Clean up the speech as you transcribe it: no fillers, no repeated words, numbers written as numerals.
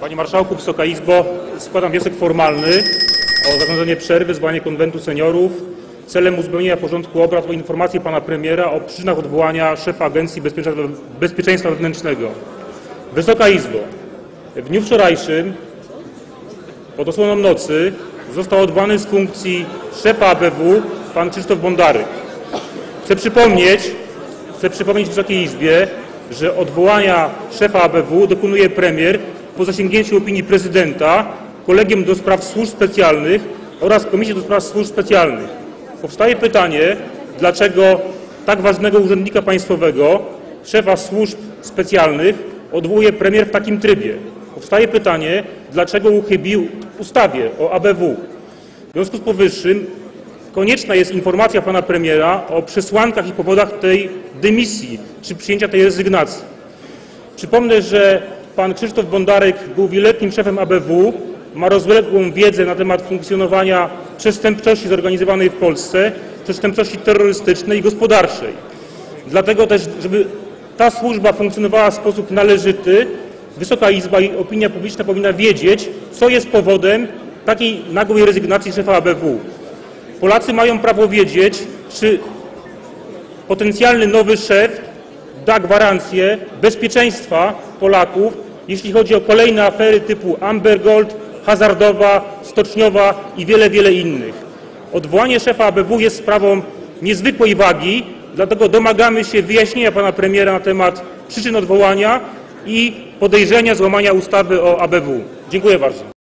Panie Marszałku, Wysoka Izbo, składam wniosek formalny o zarządzenie przerwy, zwołanie Konwentu Seniorów celem uzupełnienia porządku obrad o informację pana premiera o przyczynach odwołania szefa Agencji Bezpieczeństwa Wewnętrznego. Wysoka Izbo, w dniu wczorajszym pod osłoną nocy został odwołany z funkcji szefa ABW pan Krzysztof Bondaryk. Chcę przypomnieć Wysokiej Izbie, że odwołania szefa ABW dokonuje premier po zasięgnięciu opinii prezydenta, Kolegium do Spraw Służb Specjalnych oraz Komisji do Spraw Służb Specjalnych. Powstaje pytanie, dlaczego tak ważnego urzędnika państwowego, szefa służb specjalnych, odwołuje premier w takim trybie. Powstaje pytanie, dlaczego uchybił ustawie o ABW. W związku z powyższym konieczna jest informacja pana premiera o przesłankach i powodach tej dymisji czy przyjęcia tej rezygnacji. Przypomnę, że pan Krzysztof Bondaryk był wieloletnim szefem ABW, ma rozległą wiedzę na temat funkcjonowania przestępczości zorganizowanej w Polsce, przestępczości terrorystycznej i gospodarczej. Dlatego też, żeby ta służba funkcjonowała w sposób należyty, Wysoka Izba i opinia publiczna powinna wiedzieć, co jest powodem takiej nagłej rezygnacji szefa ABW. Polacy mają prawo wiedzieć, czy potencjalny nowy szef da gwarancję bezpieczeństwa Polaków, jeśli chodzi o kolejne afery typu Amber Gold, hazardowa, stoczniowa i wiele innych. Odwołanie szefa ABW jest sprawą niezwykłej wagi, dlatego domagamy się wyjaśnienia pana premiera na temat przyczyn odwołania i podejrzenia złamania ustawy o ABW. Dziękuję bardzo.